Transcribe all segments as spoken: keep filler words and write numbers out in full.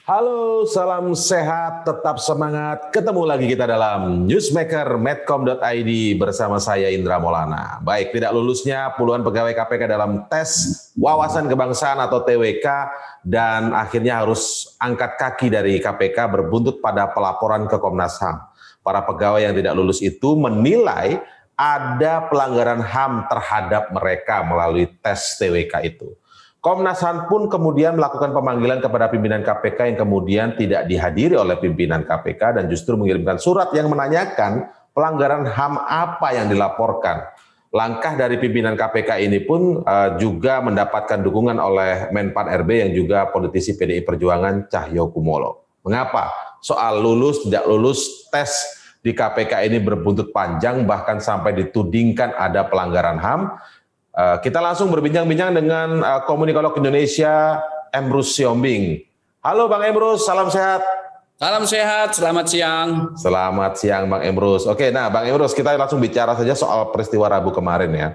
Halo, salam sehat, tetap semangat. Ketemu lagi kita dalam Newsmaker Medcom dot I D bersama saya Indra Maulana. Baik, tidak lulusnya puluhan pegawai K P K dalam tes wawasan kebangsaan atau T W K dan akhirnya harus angkat kaki dari K P K berbuntut pada pelaporan ke Komnas H A M. Para pegawai yang tidak lulus itu menilai ada pelanggaran H A M terhadap mereka melalui tes T W K itu. Komnas H A M pun kemudian melakukan pemanggilan kepada pimpinan K P K yang kemudian tidak dihadiri oleh pimpinan K P K dan justru mengirimkan surat yang menanyakan pelanggaran H A M apa yang dilaporkan. Langkah dari pimpinan K P K ini pun uh, juga mendapatkan dukungan oleh Menpan R B yang juga politisi P D I Perjuangan Cahyokumolo. Mengapa? Soal lulus tidak lulus tes di K P K ini berbuntut panjang bahkan sampai ditudingkan ada pelanggaran H A M. Uh, kita langsung berbincang-bincang dengan uh, komunikolog Indonesia, Emrus Siombing. Halo Bang Emrus, salam sehat. Salam sehat, selamat siang. Selamat siang Bang Emrus. Oke, nah Bang Emrus, kita langsung bicara saja soal peristiwa Rabu kemarin ya.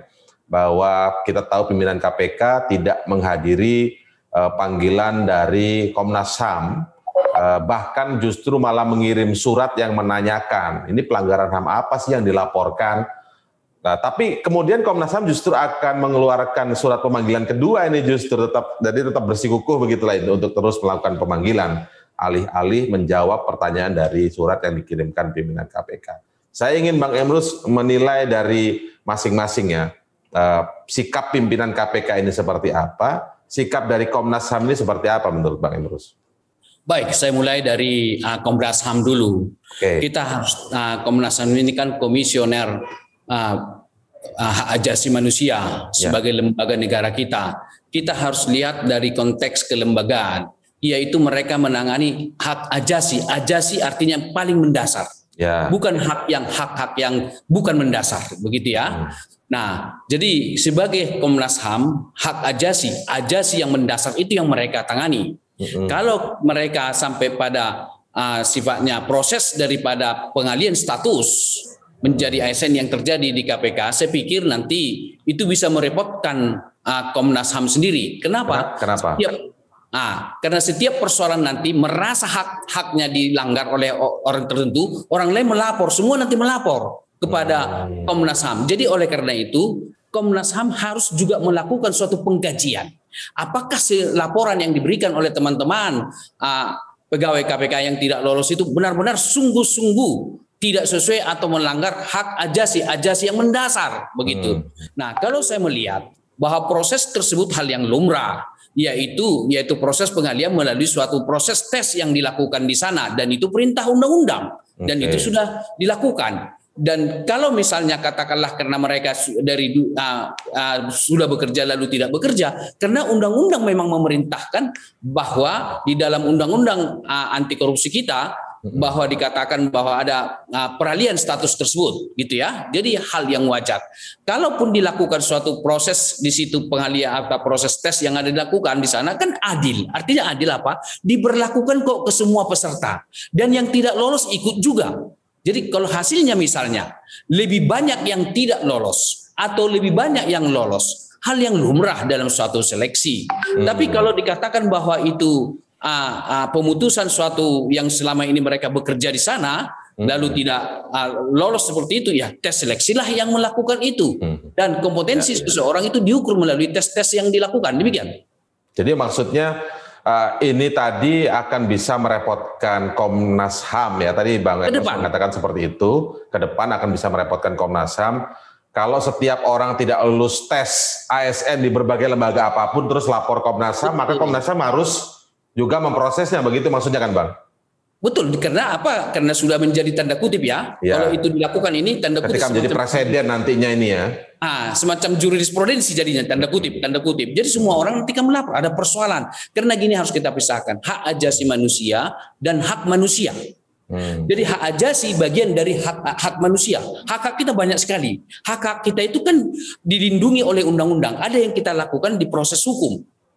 Bahwa kita tahu pimpinan K P K tidak menghadiri uh, panggilan dari Komnas H A M. Uh, bahkan justru malah mengirim surat yang menanyakan, ini pelanggaran H A M apa sih yang dilaporkan? Nah, tapi kemudian Komnas H A M justru akan mengeluarkan surat pemanggilan kedua ini justru tetap jadi tetap bersikukuh begitulah itu untuk terus melakukan pemanggilan alih-alih menjawab pertanyaan dari surat yang dikirimkan pimpinan K P K. Saya ingin Bang Emrus menilai dari masing-masing ya eh, sikap pimpinan K P K ini seperti apa, sikap dari Komnas H A M ini seperti apa menurut Bang Emrus? Baik, saya mulai dari uh, Komnas H A M dulu. Oke. Kita harus uh, Komnas H A M ini kan komisioner Uh, uh, hak asasi manusia sebagai ya. Lembaga negara kita. Kita harus lihat dari konteks kelembagaan, yaitu mereka menangani hak ajasi. Ajasi artinya paling mendasar, ya. Bukan hak yang hak-hak yang bukan mendasar, begitu ya. Hmm. Nah, jadi sebagai Komnas H A M, hak ajasi, ajasi yang mendasar itu yang mereka tangani. Hmm. Kalau mereka sampai pada uh, sifatnya proses daripada pengalihan status menjadi A S N yang terjadi di K P K, saya pikir nanti itu bisa merepotkan uh, Komnas H A M sendiri. Kenapa? Kenapa? Setiap, ah, karena setiap persoalan nanti merasa hak-haknya dilanggar oleh orang tertentu, orang lain melapor, semua nanti melapor kepada hmm. Komnas H A M. Jadi oleh karena itu, Komnas H A M harus juga melakukan suatu pengkajian. Apakah laporan yang diberikan oleh teman-teman uh, pegawai K P K yang tidak lolos itu benar-benar sungguh-sungguh tidak sesuai atau melanggar hak ajasi, ajasi yang mendasar begitu. Hmm. Nah, kalau saya melihat bahwa proses tersebut hal yang lumrah, yaitu yaitu proses pengalihan melalui suatu proses tes yang dilakukan di sana dan itu perintah undang-undang dan okay. itu sudah dilakukan. Dan kalau misalnya katakanlah karena mereka dari uh, uh, sudah bekerja lalu tidak bekerja, karena undang-undang memang memerintahkan bahwa di dalam undang-undang uh, anti korupsi kita bahwa dikatakan bahwa ada uh, peralihan status tersebut, gitu ya. Jadi hal yang wajar. Kalaupun dilakukan suatu proses di situ pengalihan atau proses tes yang ada dilakukan di sana kan adil. Artinya adil apa? Diberlakukan kok ke semua peserta dan yang tidak lolos ikut juga. Jadi kalau hasilnya misalnya lebih banyak yang tidak lolos atau lebih banyak yang lolos, hal yang lumrah dalam suatu seleksi. Hmm. Tapi kalau dikatakan bahwa itu uh, uh, pemutusan suatu yang selama ini mereka bekerja di sana, hmm. lalu tidak uh, lolos seperti itu, ya tes seleksilah yang melakukan itu. Hmm. Dan kompetensi ya, ya. seseorang itu diukur melalui tes-tes yang dilakukan. Demikian. Jadi maksudnya Uh, ini tadi akan bisa merepotkan Komnas H A M ya. Tadi Bang Emrus mengatakan seperti itu. Ke depan akan bisa merepotkan Komnas H A M. Kalau setiap orang tidak lulus tes A S N di berbagai lembaga apapun terus lapor Komnas H A M, maka Komnas H A M harus juga memprosesnya. Begitu maksudnya kan Bang? Betul, karena apa? Karena sudah menjadi tanda kutip ya. ya. Kalau itu dilakukan ini tanda kutip. Ketika menjadi presiden nantinya ini ya. Ah, semacam jurisprudensi jadinya tanda kutip, tanda kutip. Jadi semua orang nanti kan melapor, ada persoalan. Karena gini harus kita pisahkan hak ajasi manusia dan hak manusia. Hmm. Jadi hak ajasi bagian dari hak hak manusia. Hak-hak kita banyak sekali. Hak-hak kita itu kan dilindungi oleh undang-undang. Ada yang kita lakukan di proses hukum.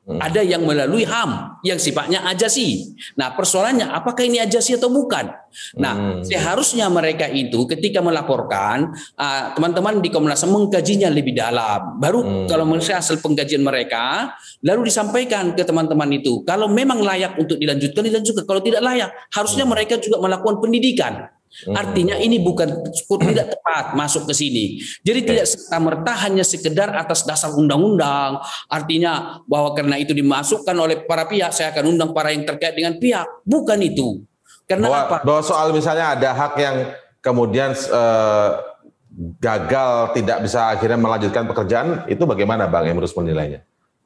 Ada yang melalui H A M yang sifatnya ajasi. Nah, persoalannya apakah ini ajasi atau bukan? Nah, hmm. seharusnya mereka itu ketika melaporkan, uh, teman-teman di Komnas H A M mengkajinya lebih dalam. Baru hmm. kalau menurut saya hasil pengkajian mereka, lalu disampaikan ke teman-teman itu. Kalau memang layak untuk dilanjutkan, dilanjutkan. Kalau tidak layak, harusnya hmm. mereka juga melakukan pendidikan. Artinya ini bukan tidak tepat masuk ke sini. Jadi okay. tidak serta-merta hanya sekedar atas dasar undang-undang. Artinya bahwa karena itu dimasukkan oleh para pihak, saya akan undang para yang terkait dengan pihak. Bukan itu. Karena bahwa, apa? Bahwa soal misalnya ada hak yang kemudian eh, gagal tidak bisa akhirnya melanjutkan pekerjaan, itu bagaimana Bang Emrus menilainya?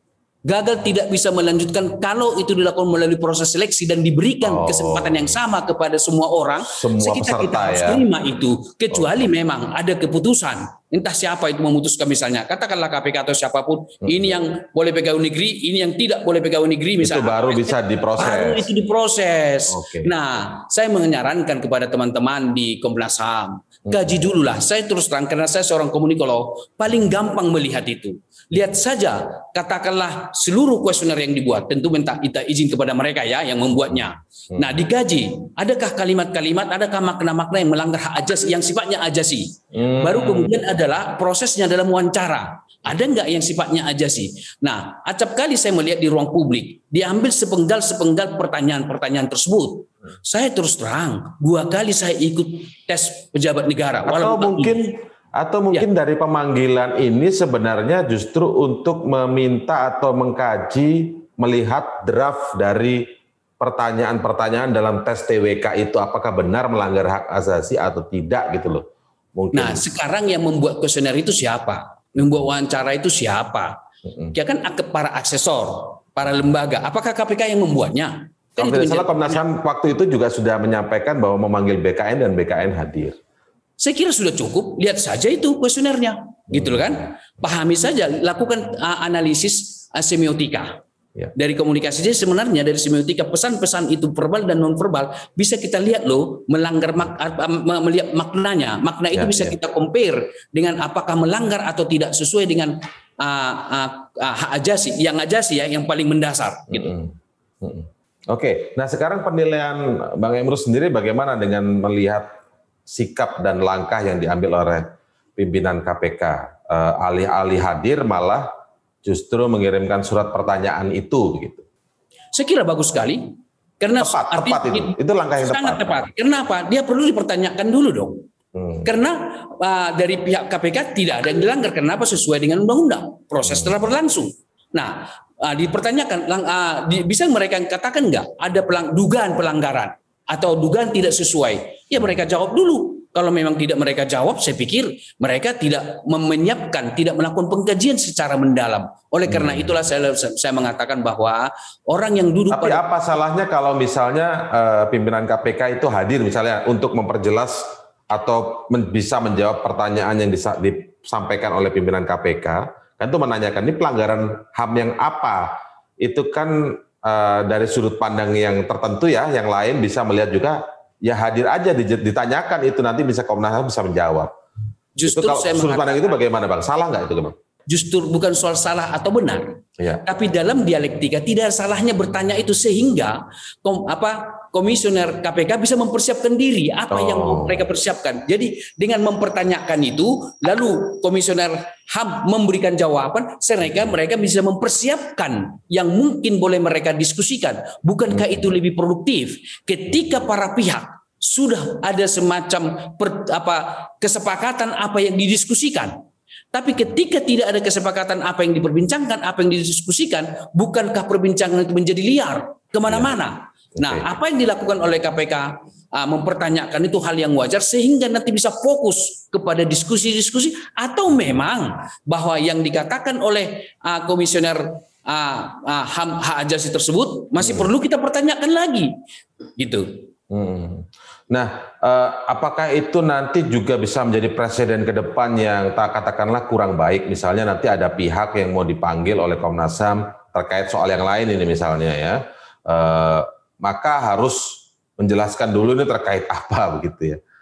Gagal tidak bisa melanjutkan kalau itu dilakukan melalui proses seleksi dan diberikan oh. kesempatan yang sama kepada semua orang. Semua kita, peserta kita harus ya. terima itu. Kecuali oh. memang ada keputusan. Entah siapa itu memutuskan misalnya. Katakanlah K P K atau siapapun. Hmm. Ini yang boleh pegawai negeri, ini yang tidak boleh pegawai negeri misalnya. Itu baru bisa diproses. Baru itu diproses. Okay. Nah, saya menyarankan kepada teman-teman di Komnas H A M. Gaji dulu lah. Saya terus terang karena saya seorang komunikolog. Paling gampang melihat itu. Lihat saja, katakanlah seluruh kuesioner yang dibuat, tentu minta kita izin kepada mereka ya yang membuatnya. Nah, digaji, adakah kalimat-kalimat, adakah makna-makna yang melanggar hak ajasi yang sifatnya ajasi? Hmm. Baru kemudian adalah prosesnya dalam wawancara. Ada enggak yang sifatnya ajasi? Nah, acap kali saya melihat di ruang publik, diambil sepenggal-sepenggal pertanyaan-pertanyaan tersebut. Saya terus terang, dua kali saya ikut tes pejabat negara. Atau mungkin... Atau mungkin ya. Dari pemanggilan ini sebenarnya justru untuk meminta atau mengkaji, melihat draft dari pertanyaan-pertanyaan dalam tes T W K itu apakah benar melanggar hak asasi atau tidak gitu loh. Mungkin. Nah sekarang yang membuat kuesioner itu siapa? Membuat wawancara itu siapa? Mm-hmm. Ya kan para aksesor, para lembaga. Apakah K P K yang membuatnya? Kalau tidak salah Komnas H A M waktu itu juga sudah menyampaikan bahwa memanggil B K N dan B K N hadir. Saya kira sudah cukup, lihat saja itu kuesionernya, gitu loh kan? Pahami saja, lakukan uh, analisis uh, semiotika ya. Dari komunikasi. Jadi sebenarnya dari semiotika pesan-pesan itu verbal dan non verbal bisa kita lihat loh, melanggar mak uh, melihat maknanya. Makna itu ya, bisa ya. Kita compare dengan apakah melanggar atau tidak sesuai dengan uh, uh, uh, hak ajasi, yang ajasi ya, yang paling mendasar. Gitu. Mm-hmm. Mm-hmm. Oke, nah sekarang penilaian Bang Emrus sendiri bagaimana dengan melihat sikap dan langkah yang diambil oleh pimpinan K P K, uh, alih-alih hadir malah justru mengirimkan surat pertanyaan itu begitu. Saya kira bagus sekali karena tepat, tepat itu. Itu langkah yang sangat tepat. tepat. Kenapa? Dia perlu dipertanyakan dulu dong. Hmm. Karena uh, dari pihak K P K tidak ada yang dilanggar. Kenapa? Sesuai dengan undang-undang. Proses hmm. telah berlangsung. Nah, uh, dipertanyakan, uh, di, bisa mereka katakan nggak ada pelang, dugaan pelanggaran atau dugaan tidak sesuai? Ya mereka jawab dulu. Kalau memang tidak mereka jawab, saya pikir mereka tidak menyiapkan, tidak melakukan pengkajian secara mendalam. Oleh karena itulah saya saya mengatakan bahwa orang yang duduk. Tapi pada... apa salahnya kalau misalnya uh, pimpinan K P K itu hadir misalnya untuk memperjelas atau men bisa menjawab pertanyaan yang disampaikan oleh pimpinan K P K, kan itu menanyakan ini pelanggaran H A M yang apa? Itu kan uh, dari sudut pandang yang tertentu ya, yang lain bisa melihat juga. Ya hadir aja ditanyakan itu nanti bisa Komnas H A M bisa menjawab. Justru itu kalau saya sudut pandang itu bagaimana Bang? Salah nggak itu Bang? Justru bukan soal salah atau benar, ya. Tapi dalam dialektika tidak salahnya bertanya itu sehingga kom, apa komisioner K P K bisa mempersiapkan diri apa oh. yang mereka persiapkan. Jadi dengan mempertanyakan itu, lalu komisioner H A M memberikan jawaban, sehingga mereka bisa mempersiapkan yang mungkin boleh mereka diskusikan. Bukankah itu lebih produktif ketika para pihak sudah ada semacam per, apa kesepakatan apa yang didiskusikan? Tapi ketika tidak ada kesepakatan apa yang diperbincangkan, apa yang didiskusikan, bukankah perbincangan itu menjadi liar kemana-mana? Ya. Nah, okay. Apa yang dilakukan oleh K P K uh, mempertanyakan itu hal yang wajar sehingga nanti bisa fokus kepada diskusi-diskusi atau memang bahwa yang dikatakan oleh uh, komisioner uh, uh, H A M hak ajasi tersebut masih hmm. perlu kita pertanyakan lagi, gitu. Hmm. Nah, eh, apakah itu nanti juga bisa menjadi presiden ke depan yang tak katakanlah kurang baik, misalnya nanti ada pihak yang mau dipanggil oleh Komnas H A M terkait soal yang lain ini misalnya ya, eh, maka harus menjelaskan dulu ini terkait apa begitu ya?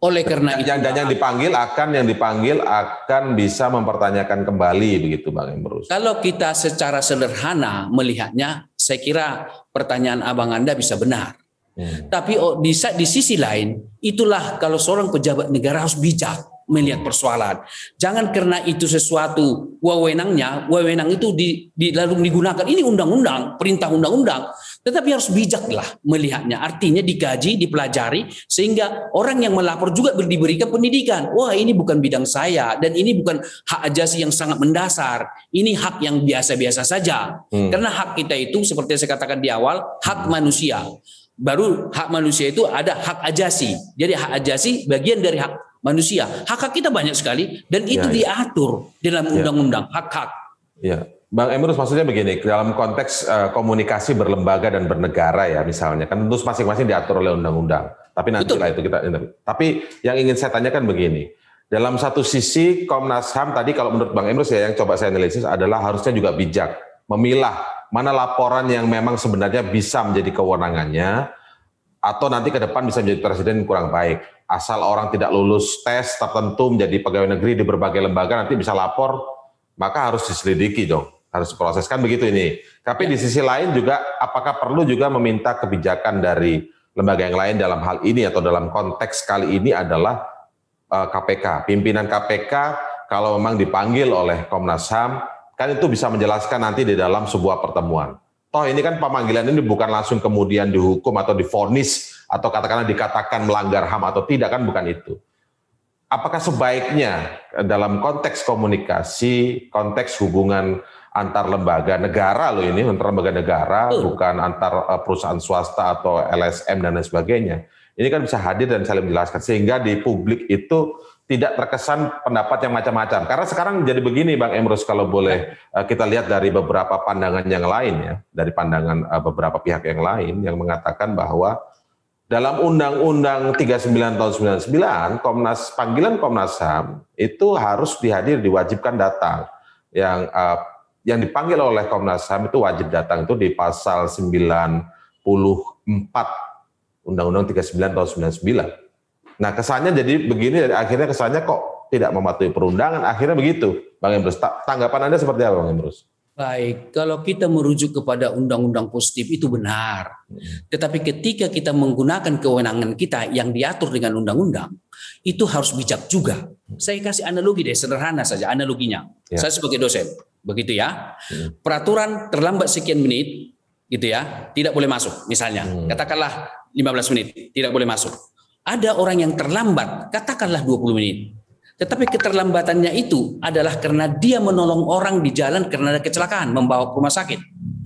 Oleh karena yang, itu, dan yang dipanggil akan yang dipanggil akan bisa mempertanyakan kembali begitu Bang Emrus. Kalau kita secara sederhana melihatnya, saya kira pertanyaan abang Anda bisa benar. Hmm. Tapi oh, di, di sisi lain, itulah kalau seorang pejabat negara harus bijak melihat persoalan. Jangan karena itu sesuatu wewenangnya, wewenang itu di, di, lalu digunakan. Ini undang-undang, perintah undang-undang. Tetapi harus bijaklah melihatnya. Artinya dikaji, dipelajari, sehingga orang yang melapor juga diberikan pendidikan. Wah, ini bukan bidang saya, dan ini bukan hak ajasi yang sangat mendasar. Ini hak yang biasa-biasa saja. Hmm. Karena hak kita itu, seperti yang saya katakan di awal, hak manusia. Baru hak manusia itu ada hak ajasi. Jadi hak ajasi bagian dari hak manusia. Hak-hak kita banyak sekali dan itu ya, diatur ya. dalam undang-undang ya. hak-hak. Ya, Bang Emrus maksudnya begini, dalam konteks uh, komunikasi berlembaga dan bernegara ya misalnya, kan tentu masing-masing diatur oleh undang-undang. Tapi nanti lah itu kita. Tapi yang ingin saya tanyakan begini, dalam satu sisi Komnas H A M tadi kalau menurut Bang Emrus ya yang coba saya analisis adalah harusnya juga bijak memilah mana laporan yang memang sebenarnya bisa menjadi kewenangannya atau nanti ke depan bisa menjadi presiden kurang baik. Asal orang tidak lulus tes tertentu menjadi pegawai negeri di berbagai lembaga nanti bisa lapor, maka harus diselidiki dong, harus diproseskan begitu ini. Tapi ya. Di sisi lain juga apakah perlu juga meminta kebijakan dari lembaga yang lain dalam hal ini atau dalam konteks kali ini adalah uh, K P K. Pimpinan K P K kalau memang dipanggil oleh Komnas H A M kan itu bisa menjelaskan nanti di dalam sebuah pertemuan. Toh ini kan pemanggilan ini bukan langsung kemudian dihukum atau divonis atau katakanlah dikatakan melanggar H A M atau tidak, kan bukan itu. Apakah sebaiknya dalam konteks komunikasi, konteks hubungan antar lembaga negara loh ini, antar lembaga negara, uh. bukan antar perusahaan swasta atau L S M dan lain sebagainya. Ini kan bisa hadir dan saling menjelaskan sehingga di publik itu tidak terkesan pendapat yang macam-macam. Karena sekarang jadi begini Bang Emrus, kalau boleh kita lihat dari beberapa pandangan yang lain ya, dari pandangan beberapa pihak yang lain yang mengatakan bahwa dalam Undang-Undang tiga puluh sembilan tahun sembilan puluh sembilan, Komnas panggilan Komnas H A M itu harus dihadir, diwajibkan datang. Yang uh, yang dipanggil oleh Komnas H A M itu wajib datang itu di pasal sembilan puluh empat Undang-Undang tiga puluh sembilan tahun sembilan puluh sembilan. Nah kesannya jadi begini, akhirnya kesannya kok tidak mematuhi perundangan, akhirnya begitu. Bang Emrus, tanggapan Anda seperti apa Bang Emrus? Baik, kalau kita merujuk kepada undang-undang positif itu benar. Tetapi ketika kita menggunakan kewenangan kita yang diatur dengan undang-undang, itu harus bijak juga. Saya kasih analogi deh, sederhana saja analoginya. Ya. Saya sebagai dosen, begitu ya. Hmm. Peraturan terlambat sekian menit, gitu ya, tidak boleh masuk. Misalnya, hmm. katakanlah lima belas menit, tidak boleh masuk. Ada orang yang terlambat, katakanlah dua puluh menit. Tetapi keterlambatannya itu adalah karena dia menolong orang di jalan karena ada kecelakaan, membawa ke rumah sakit.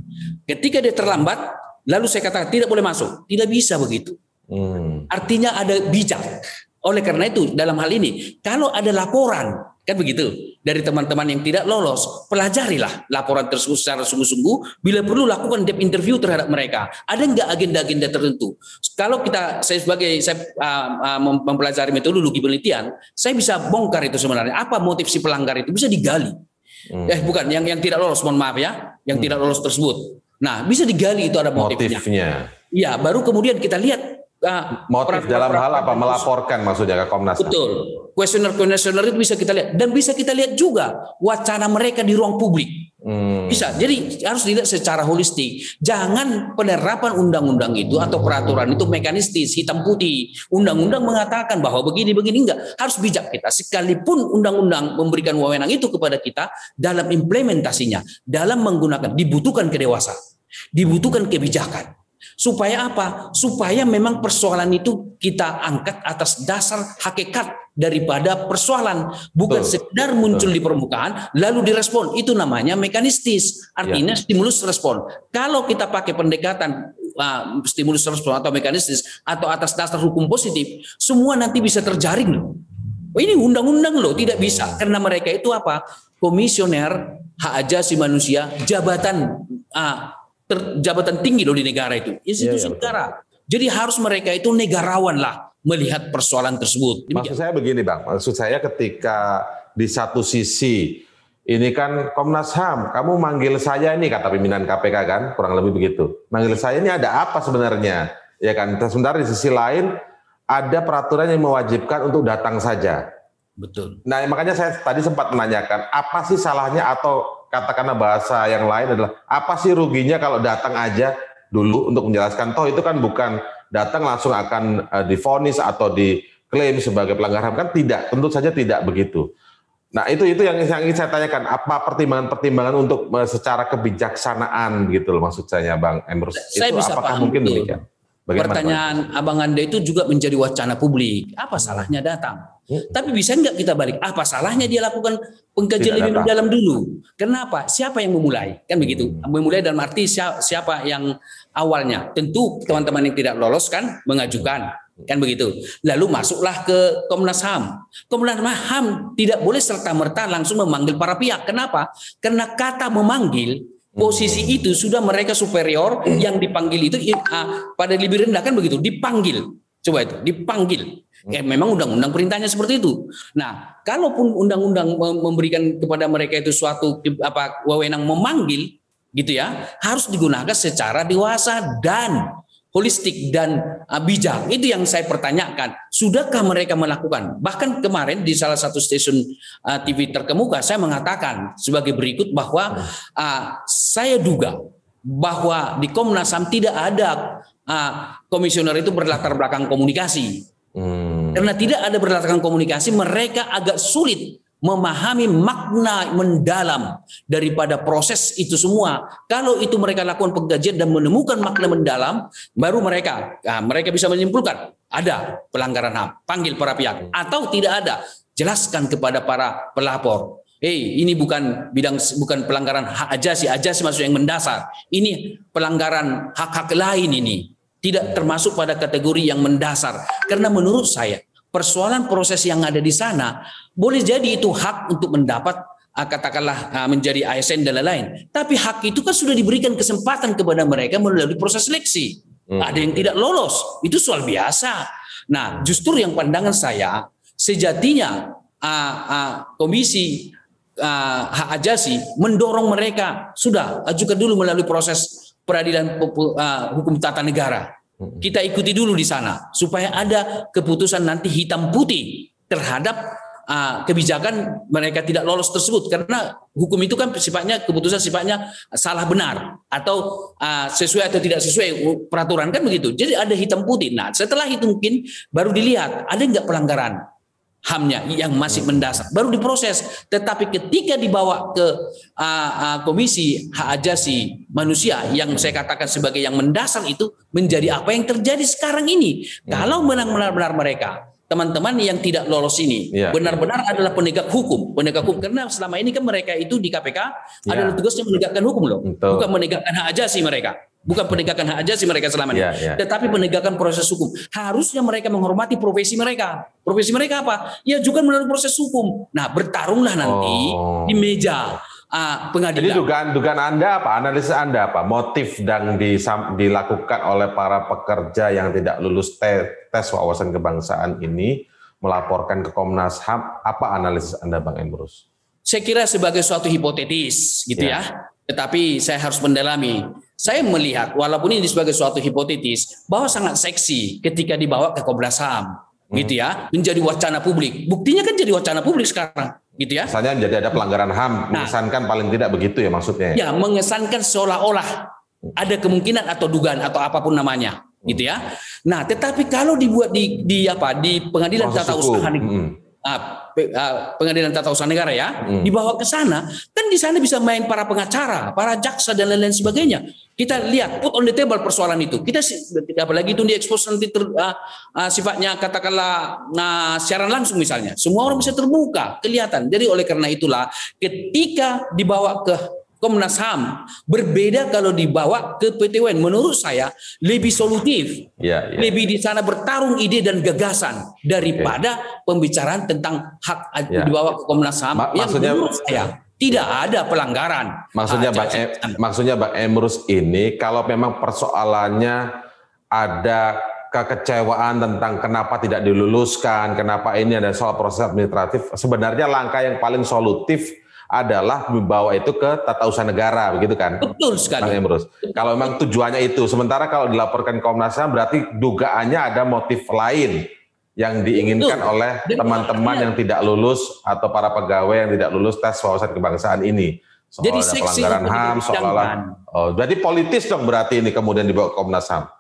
Ketika dia terlambat, lalu saya katakan tidak boleh masuk. Tidak bisa begitu. Hmm. Artinya ada bijak. Oleh karena itu, dalam hal ini, kalau ada laporan, kan begitu, dari teman-teman yang tidak lolos, pelajarilah laporan tersebut secara sungguh-sungguh. Bila perlu lakukan depth interview terhadap mereka. Ada enggak agenda-agenda tertentu? Kalau kita, saya sebagai saya uh, uh, mempelajari metodologi penelitian, saya bisa bongkar itu sebenarnya. Apa motif si pelanggar itu? Bisa digali. Hmm. Eh bukan, yang yang tidak lolos, mohon maaf ya, yang hmm. tidak lolos tersebut. Nah, bisa digali itu ada motifnya. Motifnya. Iya, baru kemudian kita lihat. Uh, motif dalam hal apa? Melaporkan maksudnya ke Komnas. Betul. Kuesioner-kuesioner itu bisa kita lihat. Dan bisa kita lihat juga wacana mereka di ruang publik. Hmm. Bisa. Jadi harus dilihat secara holistik. Jangan penerapan undang-undang itu atau peraturan itu mekanistis, hitam putih. Undang-undang mengatakan bahwa begini-begini, enggak. Harus bijak kita. Sekalipun undang-undang memberikan wewenang itu kepada kita, dalam implementasinya, dalam menggunakan, dibutuhkan kedewasaan. Dibutuhkan kebijakan. Supaya apa? Supaya memang persoalan itu kita angkat atas dasar hakikat daripada persoalan. Bukan Betul. sekedar muncul Betul. di permukaan lalu direspon. Itu namanya mekanistis. Artinya ya. stimulus respon. Kalau kita pakai pendekatan uh, stimulus respon atau mekanistis atau atas dasar hukum positif, semua nanti bisa terjaring loh. Oh, ini undang-undang loh, tidak bisa. Karena mereka itu apa? Komisioner hak asasi manusia, jabatan uh, Ter, jabatan tinggi loh di negara itu, institusi ya, ya, negara. Jadi harus mereka itu negarawan lah melihat persoalan tersebut. Maksud saya begini Bang, maksud saya ketika di satu sisi ini kan Komnas H A M, kamu manggil saya ini kata pimpinan K P K kan, kurang lebih begitu. Manggil saya ini ada apa sebenarnya? Ya kan. Sementara di sisi lain ada peraturan yang mewajibkan untuk datang saja. Betul. Nah, makanya saya tadi sempat menanyakan, apa sih salahnya atau katakanlah bahasa yang lain adalah, apa sih ruginya kalau datang aja dulu untuk menjelaskan, toh itu kan bukan datang langsung akan uh, divonis atau diklaim sebagai pelanggaran HAM, kan tidak, tentu saja tidak begitu. Nah, itu itu yang, yang ingin saya tanyakan, apa pertimbangan-pertimbangan untuk uh, secara kebijaksanaan gitu loh maksud saya Bang Emrus. Saya itu bisa apakah paham mungkin itu. demikian? Bagaimana, Pertanyaan Bang? Abang Anda itu juga menjadi wacana publik. Apa salahnya datang? Hmm. Tapi bisa nggak kita balik? Apa salahnya dia lakukan pengkajian lebih mendalam dulu? Kenapa? Siapa yang memulai? Kan begitu. Hmm. Memulai dalam arti siapa yang awalnya? Tentu teman-teman yang tidak lolos kan mengajukan. Kan begitu. Lalu masuklah ke Komnas H A M. Komnas H A M tidak boleh serta-merta langsung memanggil para pihak. Kenapa? Karena kata memanggil, posisi itu sudah mereka superior, yang dipanggil itu uh, pada lebih rendah kan begitu, dipanggil. Coba itu, dipanggil. Ya, memang undang-undang perintahnya seperti itu. Nah, kalaupun undang-undang memberikan kepada mereka itu suatu apa wewenang memanggil gitu ya, harus digunakan secara dewasa dan holistik dan uh, bijak. Itu yang saya pertanyakan. Sudahkah mereka melakukan? Bahkan kemarin di salah satu stasiun uh, T V terkemuka saya mengatakan sebagai berikut bahwa uh, saya duga bahwa di Komnas H A M tidak ada uh, komisioner itu berlatar belakang komunikasi. Hmm. Karena tidak ada berlatar belakang komunikasi, mereka agak sulit memahami makna mendalam daripada proses itu semua. Kalau itu mereka lakukan pengkajian dan menemukan makna mendalam, baru mereka nah, mereka bisa menyimpulkan ada pelanggaran H A M, panggil para pihak, atau tidak ada, jelaskan kepada para pelapor. Hei, ini bukan bidang bukan pelanggaran hak ajasi, ajasi maksud yang mendasar. Ini pelanggaran hak-hak lain ini. Tidak termasuk pada kategori yang mendasar. Karena menurut saya persoalan proses yang ada di sana boleh jadi itu hak untuk mendapat katakanlah menjadi A S N dan lain-lain. Tapi hak itu kan sudah diberikan kesempatan kepada mereka melalui proses seleksi. Hmm. Ada yang tidak lolos, itu soal biasa. Nah, justru yang pandangan saya sejatinya uh, uh, komisi uh, hak ajasi mendorong mereka sudah ajukan dulu melalui proses peradilan uh, hukum tata negara. Kita ikuti dulu di sana supaya ada keputusan nanti hitam putih terhadap uh, kebijakan mereka tidak lolos tersebut, karena hukum itu kan sifatnya keputusan sifatnya salah benar atau uh, sesuai atau tidak sesuai peraturan kan begitu. Jadi ada hitam putih. Nah, setelah itu mungkin baru dilihat ada nggak pelanggaran H A M-nya yang masih mendasar, baru diproses. Tetapi ketika dibawa ke uh, uh, Komisi Hak Ajasi Manusia yang saya katakan sebagai yang mendasar, itu menjadi apa yang terjadi sekarang ini. Hmm. Kalau benar-benar mereka teman-teman yang tidak lolos ini ya, benar-benar ya. adalah penegak hukum, penegak hukum, karena selama ini kan mereka itu di K P K ya. adalah tugasnya menegakkan hukum loh, Betul. bukan menegakkan hak ajasi mereka. Bukan penegakan hak ajasi mereka selama ini, ya, ya. tetapi penegakan proses hukum. Harusnya mereka menghormati profesi mereka. Profesi mereka apa? Ya juga melalui proses hukum. Nah, bertarunglah nanti oh. di meja uh, pengadilan. Jadi dugaan-dugaan Anda apa? Analisis Anda apa? Motif yang dilakukan oleh para pekerja yang tidak lulus tes, tes wawasan kebangsaan ini melaporkan ke Komnas H A M. Apa analisis Anda, Bang Emrus? Saya kira sebagai suatu hipotetis, gitu ya. ya. Tetapi saya harus mendalami. Saya melihat walaupun ini sebagai suatu hipotetis bahwa sangat seksi ketika dibawa ke Komnas H A M, hmm. gitu ya, menjadi wacana publik. Buktinya kan jadi wacana publik sekarang, gitu ya. Misalnya jadi ada pelanggaran H A M, nah, mengesankan paling tidak begitu ya maksudnya. Ya, mengesankan seolah-olah ada kemungkinan atau dugaan atau apapun namanya, hmm. gitu ya. Nah, tetapi kalau dibuat di, di apa di pengadilan Proses tata hukum. usaha negara, hmm. uh, uh, pengadilan tata usaha negara ya, hmm. dibawa ke sana, kan di sana bisa main para pengacara, para jaksa dan lain-lain sebagainya. Kita lihat put on the table persoalan itu. Kita apalagi itu diekspos nanti ter, uh, uh, sifatnya katakanlah uh, siaran langsung misalnya. Semua orang bisa terbuka, kelihatan. Jadi oleh karena itulah ketika dibawa ke Komnas H A M berbeda kalau dibawa ke P T U N. Menurut saya lebih solutif, ya, ya. lebih di sana bertarung ide dan gagasan daripada ya. pembicaraan tentang hak ya. dibawa ke Komnas H A M. Ma- yang maksudnya menurut saya tidak ada pelanggaran. Maksudnya Bang e, maksudnya Bang Emrus ini kalau memang persoalannya ada kekecewaan tentang kenapa tidak diluluskan, kenapa ini ada soal proses administratif, sebenarnya langkah yang paling solutif adalah membawa itu ke tata usaha negara, begitu kan? Betul sekali. Bang Emrus. Kalau memang tujuannya itu, sementara kalau dilaporkan Komnas H A M berarti dugaannya ada motif lain yang diinginkan Betul. oleh teman-teman yang tidak lulus atau para pegawai yang tidak lulus tes wawasan kebangsaan ini. Soal Jadi ada pelanggaran H A M, soal oh, berarti politis dong berarti ini kemudian dibawa ke Komnas H A M.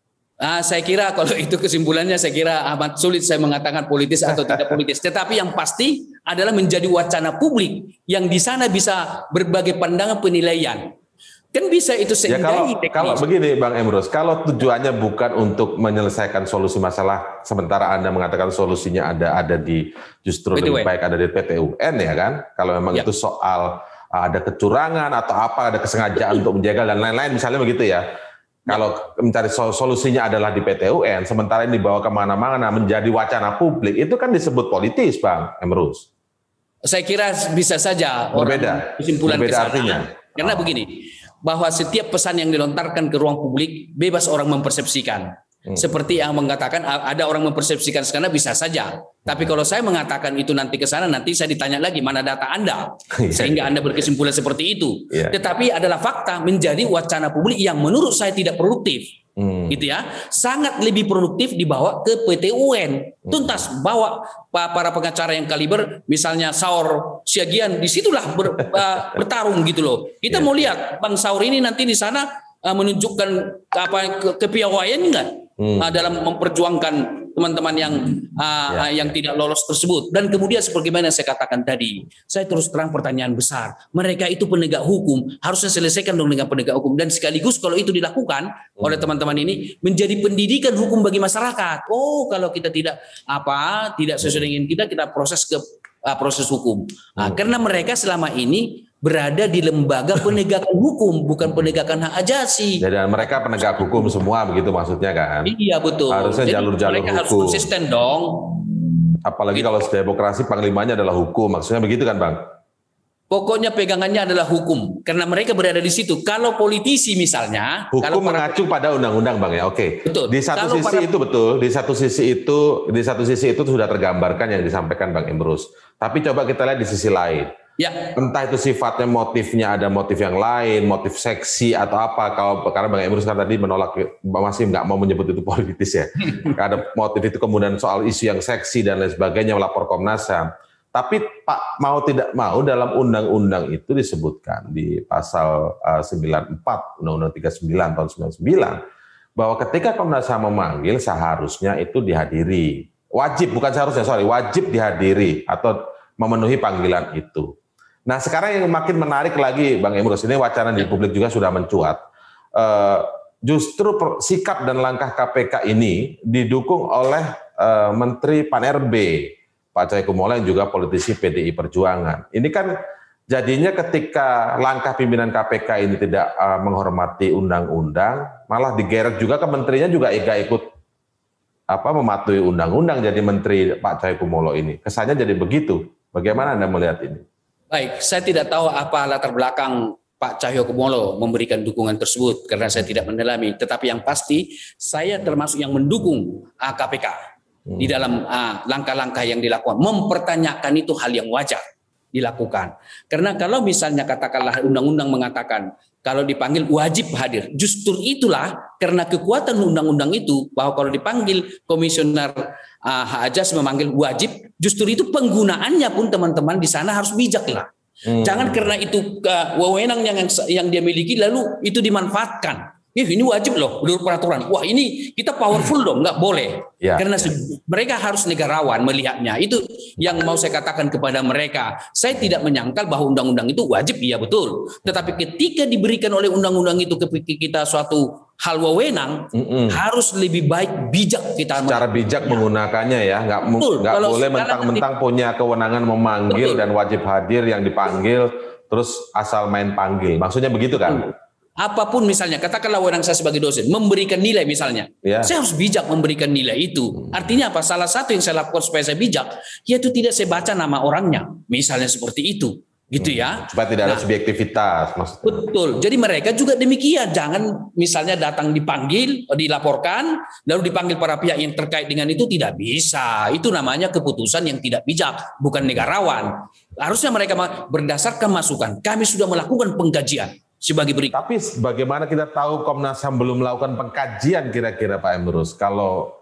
Ah, saya kira kalau itu kesimpulannya saya kira amat sulit saya mengatakan politis atau tidak politis. Tetapi yang pasti adalah menjadi wacana publik yang di sana bisa berbagai pandangan penilaian. Kan bisa itu ya, kalau, kalau begini Bang Emrus, kalau tujuannya bukan untuk menyelesaikan solusi masalah, sementara Anda mengatakan solusinya ada ada di justru P T U N. Lebih baik ada di P T U N ya kan? Kalau memang ya. itu soal ada kecurangan atau apa, ada kesengajaan untuk menjaga dan lain-lain misalnya begitu ya. Kalau mencari solusinya adalah di P T U N, sementara ini dibawa kemana-mana menjadi wacana publik, itu kan disebut politis, Bang Emrus. Saya kira bisa saja berbeda. orang kesimpulan berbeda kesana. artinya. Karena oh. begini, bahwa setiap pesan yang dilontarkan ke ruang publik bebas orang mempersepsikan. Hmm. Seperti yang mengatakan ada orang mempersepsikan karena bisa saja. Tapi kalau saya mengatakan itu nanti ke sana, nanti saya ditanya lagi mana data Anda, sehingga Anda berkesimpulan seperti itu. Yeah. Tetapi adalah fakta menjadi wacana publik yang menurut saya tidak produktif, hmm. gitu ya. Sangat lebih produktif dibawa ke P T U N, tuntas bawa para pengacara yang kaliber, misalnya Saur Siagian, disitulah ber, bertarung gitu loh. Kita yeah. mau lihat Bang Saur ini nanti di sana uh, menunjukkan apa ke, kepiawaian enggak? Hmm. Uh, dalam memperjuangkan teman-teman yang uh, ya. yang tidak lolos tersebut. Dan kemudian sebagaimana saya katakan tadi, saya terus terang pertanyaan besar. Mereka itu penegak hukum, harusnya selesaikan dong dengan penegak hukum. Dan sekaligus kalau itu dilakukan hmm. oleh teman-teman ini menjadi pendidikan hukum bagi masyarakat. Oh, kalau kita tidak apa tidak sesuai dengan kita, kita proses ke uh, proses hukum. Nah, hmm. karena mereka selama ini berada di lembaga penegakan hukum, bukan penegakan hak ajasi. Jadi mereka penegak hukum semua begitu maksudnya kan? Iya betul. Harusnya jalur-jalur hukum. Mereka harus konsisten dong. Apalagi gitu. Kalau demokrasi panglimanya adalah hukum, maksudnya begitu kan Bang? Pokoknya pegangannya adalah hukum, karena mereka berada di situ. Kalau politisi misalnya, hukum kalau mengacu pada undang-undang Bang ya, oke. Betul. Di satu kalau sisi para... itu betul, di satu sisi itu, di satu sisi itu sudah tergambarkan yang disampaikan Bang Emrus. Tapi coba kita lihat di sisi lain. Ya. Entah itu sifatnya motifnya ada motif yang lain, motif seksi atau apa. Kalau karena Bang Emrus kan tadi menolak, masih nggak mau menyebut itu politis ya. Ada motif itu kemudian soal isu yang seksi dan lain sebagainya melapor Komnas H A M. Tapi Pak mau tidak mau dalam undang-undang itu disebutkan di pasal uh, sembilan puluh empat Undang-Undang tiga puluh sembilan tahun sembilan puluh sembilan bahwa ketika Komnas H A M memanggil seharusnya itu dihadiri. Wajib bukan seharusnya, sorry, wajib dihadiri atau memenuhi panggilan itu. Nah sekarang yang makin menarik lagi Bang Emrus, ini wacana di publik juga sudah mencuat. Uh, justru per, sikap dan langkah K P K ini didukung oleh uh, Menteri Pan R B, Pak Cahyokumolo yang juga politisi P D I Perjuangan. Ini kan jadinya ketika langkah pimpinan K P K ini tidak uh, menghormati undang-undang, malah digeret juga ke menterinya juga ikut ikut apa mematuhi undang-undang jadi Menteri Pak Cahyokumolo ini. Kesannya jadi begitu. Bagaimana Anda melihat ini? Baik, saya tidak tahu apa latar belakang Pak Cahyokumolo memberikan dukungan tersebut karena saya tidak mendalami. Tetapi yang pasti saya termasuk yang mendukung uh, K P K hmm. di dalam uh, langkah-langkah yang dilakukan. Mempertanyakan itu hal yang wajar dilakukan. Karena kalau misalnya katakanlah undang-undang mengatakan kalau dipanggil wajib hadir, justru itulah karena kekuatan undang-undang itu bahwa kalau dipanggil komisioner uh, hak ajasi memanggil wajib, justru itu penggunaannya pun teman-teman di sana harus bijak lah. Hmm. Jangan karena itu uh, wewenang yang yang dia miliki lalu itu dimanfaatkan. Eh, ini wajib loh menurut peraturan. Wah ini kita powerful dong, nggak boleh. Ya. Karena mereka harus negarawan melihatnya. Itu yang mau saya katakan kepada mereka. Saya tidak menyangkal bahwa undang-undang itu wajib, iya betul. Tetapi ketika diberikan oleh undang-undang itu ke kita suatu hal wewenang, mm-mm. harus lebih baik bijak kita. Secara bijak ya. menggunakannya ya, nggak, nggak boleh mentang-mentang punya kewenangan memanggil betul. Dan wajib hadir yang dipanggil, terus asal main panggil. Maksudnya begitu kan? Mm. Apapun misalnya, katakanlah wewenang saya sebagai dosen, memberikan nilai misalnya. Ya. Saya harus bijak memberikan nilai itu. Artinya apa? Salah satu yang saya lakukan supaya saya bijak, yaitu tidak saya baca nama orangnya. Misalnya seperti itu. Gitu ya. Supaya tidak ada nah, subjektivitas. Maksudnya. Betul. Jadi mereka juga demikian. Jangan misalnya datang dipanggil, dilaporkan, lalu dipanggil para pihak yang terkait dengan itu, tidak bisa. Itu namanya keputusan yang tidak bijak, bukan negarawan. Harusnya mereka berdasarkan masukan. Kami sudah melakukan pengkajian. Sebagai berikut. Tapi bagaimana kita tahu Komnas H A M belum melakukan pengkajian kira-kira Pak Emrus? Kalau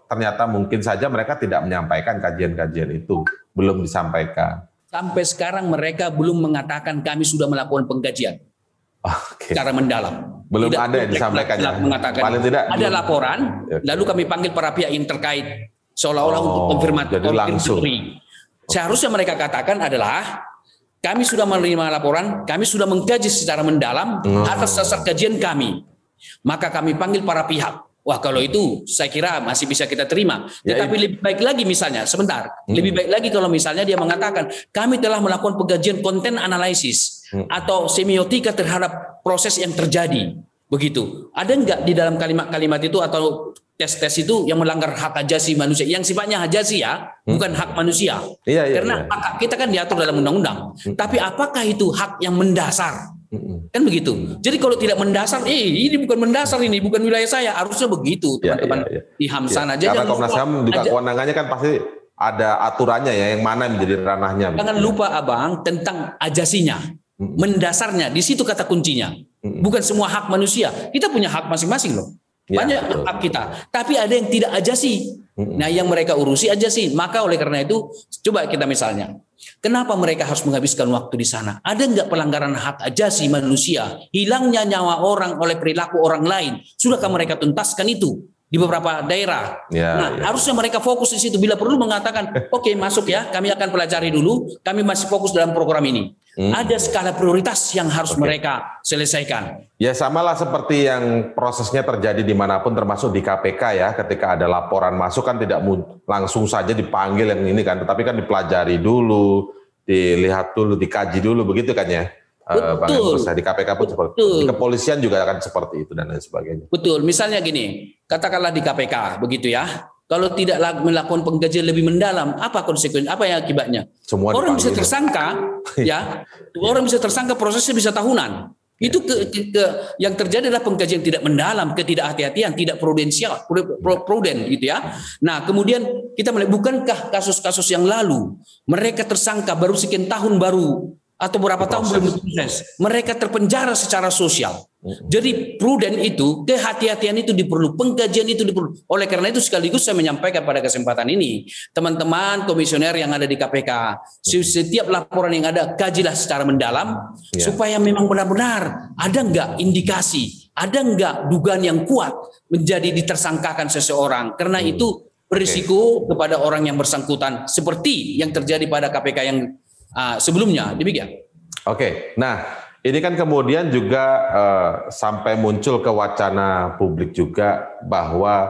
ternyata mungkin saja mereka tidak menyampaikan kajian-kajian itu, belum disampaikan. Sampai sekarang mereka belum mengatakan kami sudah melakukan pengkajian okay. secara mendalam. Belum tidak ada yang disampaikan. Mengatakan paling tidak ada belum. laporan, okay. lalu kami panggil para pihak yang terkait seolah-olah oh, untuk konfirmasi. Jadi langsung. Seharusnya mereka katakan adalah kami sudah menerima laporan, kami sudah mengkaji secara mendalam hmm. atas dasar kajian kami. Maka kami panggil para pihak. Wah, kalau itu saya kira masih bisa kita terima. Tetapi ya, lebih baik lagi misalnya, sebentar. Hmm. Lebih baik lagi kalau misalnya dia mengatakan kami telah melakukan pengkajian konten analisis hmm. atau semiotika terhadap proses yang terjadi. Begitu. Ada enggak di dalam kalimat-kalimat itu atau tes-tes itu yang melanggar hak asasi manusia yang sifatnya hajasi ya, hmm. bukan hak manusia. Iya, iya, Karena iya. hak kita kan diatur dalam undang-undang. Hmm. Tapi apakah itu hak yang mendasar? Hmm. Kan begitu. Jadi kalau tidak mendasar, eh ini bukan mendasar, ini bukan wilayah saya. Harusnya begitu, teman-teman. Ya, ya, ya. Di H A M sana ya, aja. Karena Komnas H A M juga kewenangannya kan pasti ada aturannya ya, yang mana menjadi ranahnya. Jangan begitu. lupa Abang tentang ajasinya. Hmm. Mendasarnya, di situ kata kuncinya. Hmm. Bukan semua hak manusia. Kita punya hak masing-masing loh. Banyak ya, hak kita, tapi ada yang tidak ajasi. Mm-hmm. Nah, yang mereka urusi ajasi. Maka oleh karena itu, coba kita misalnya, kenapa mereka harus menghabiskan waktu di sana? Ada nggak pelanggaran hak ajasi manusia? Hilangnya nyawa orang oleh perilaku orang lain. Sudahkah mereka tuntaskan itu di beberapa daerah? Ya, nah, ya. Harusnya mereka fokus di situ. Bila perlu mengatakan, oke okay, masuk ya, kami akan pelajari dulu. Kami masih fokus dalam program ini. Hmm. Ada skala prioritas yang harus okay. mereka selesaikan. Ya samalah seperti yang prosesnya terjadi dimanapun termasuk di K P K ya. Ketika ada laporan masuk kan tidak langsung saja dipanggil yang ini kan. Tetapi kan dipelajari dulu, dilihat dulu, dikaji dulu begitu kan ya. Betul. Bang, di K P K pun seperti itu. Di kepolisian juga akan seperti itu dan lain sebagainya. Betul. Misalnya gini, katakanlah di K P K begitu ya. Kalau tidak melakukan pengkajian lebih mendalam, apa konsekuensinya? Apa yang akibatnya? Semua orang bisa dipanggil. tersangka, ya, orang bisa tersangka, prosesnya bisa tahunan. Itu ke, ke, ke, yang terjadi adalah pengkajian tidak mendalam, ketidakhati-hatian, tidak prudensial, pruden gitu ya. Nah, kemudian kita melihat bukankah kasus-kasus yang lalu mereka tersangka baru sekian tahun baru atau berapa tahun belum diproses, mereka terpenjara secara sosial. Jadi pruden itu, kehati-hatian itu diperlu, pengkajian itu diperlu. Oleh karena itu sekaligus saya menyampaikan pada kesempatan ini, teman-teman komisioner yang ada di K P K, setiap laporan yang ada kajilah secara mendalam ya. Supaya memang benar-benar ada enggak indikasi, ada enggak dugaan yang kuat menjadi ditersangkakan seseorang. Karena hmm. itu berisiko okay. kepada orang yang bersangkutan seperti yang terjadi pada K P K yang uh, sebelumnya. Demikian. Oke, okay. Nah ini kan kemudian juga uh, sampai muncul ke wacana publik juga bahwa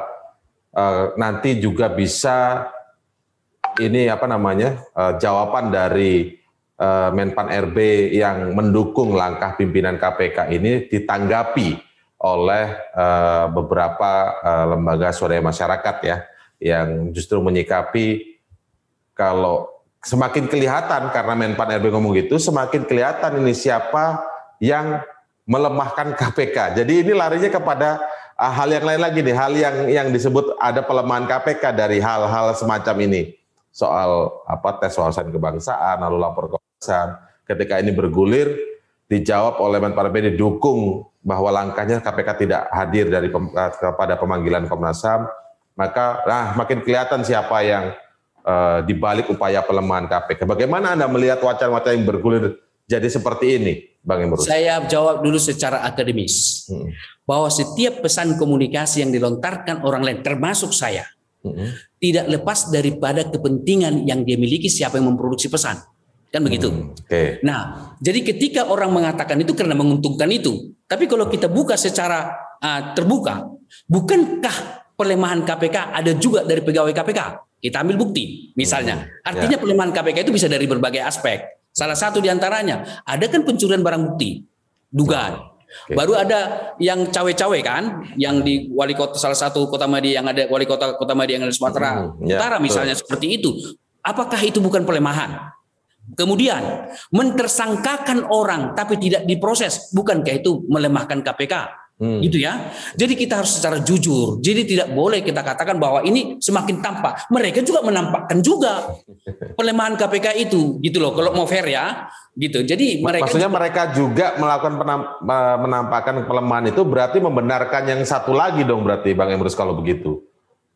uh, nanti juga bisa ini apa namanya uh, jawaban dari uh, Menpan R B yang mendukung langkah pimpinan K P K ini ditanggapi oleh uh, beberapa uh, lembaga swadaya masyarakat ya yang justru menyikapi kalau semakin kelihatan karena Menpan R B ngomong gitu, semakin kelihatan ini siapa yang melemahkan K P K. Jadi ini larinya kepada uh, hal yang lain lagi nih, hal yang yang disebut ada pelemahan K P K dari hal-hal semacam ini. Soal apa tes wawasan kebangsaan, lalu lapor Komnas H A M. Ketika ini bergulir, dijawab oleh Menpan R B didukung bahwa langkahnya K P K tidak hadir dari pem, kepada pemanggilan Komnas H A M, maka nah makin kelihatan siapa yang Uh, di balik upaya pelemahan K P K. Bagaimana Anda melihat wacana-wacana yang bergulir jadi seperti ini, Bang Emrus? Saya jawab dulu secara akademis. Hmm. Bahwa setiap pesan komunikasi yang dilontarkan orang lain, termasuk saya, hmm. tidak lepas daripada kepentingan yang dia miliki siapa yang memproduksi pesan. Kan begitu? Hmm. Okay. Nah, jadi ketika orang mengatakan itu karena menguntungkan itu. Tapi kalau kita buka secara uh, terbuka, bukankah pelemahan K P K ada juga dari pegawai K P K? Kita ambil bukti, misalnya. Artinya ya. Pelemahan K P K itu bisa dari berbagai aspek. Salah satu diantaranya, ada kan pencurian barang bukti, dugaan. Okay. Baru ada yang cawe-cawe kan, yang di wali kota salah satu kota media yang ada wali kota kota media yang ada di Sumatera hmm, ya, Utara misalnya betul. Seperti itu. Apakah itu bukan pelemahan? Kemudian mentersangkakan orang tapi tidak diproses, bukankah itu melemahkan K P K? Hmm. Gitu ya. Jadi kita harus secara jujur. Jadi tidak boleh kita katakan bahwa ini semakin tampak. Mereka juga menampakkan juga pelemahan K P K itu, gitu loh. Kalau mau fair ya, gitu. Jadi mereka maksudnya juga, mereka juga melakukan menampakkan pelemahan itu berarti membenarkan yang satu lagi dong berarti Bang Emrus kalau begitu.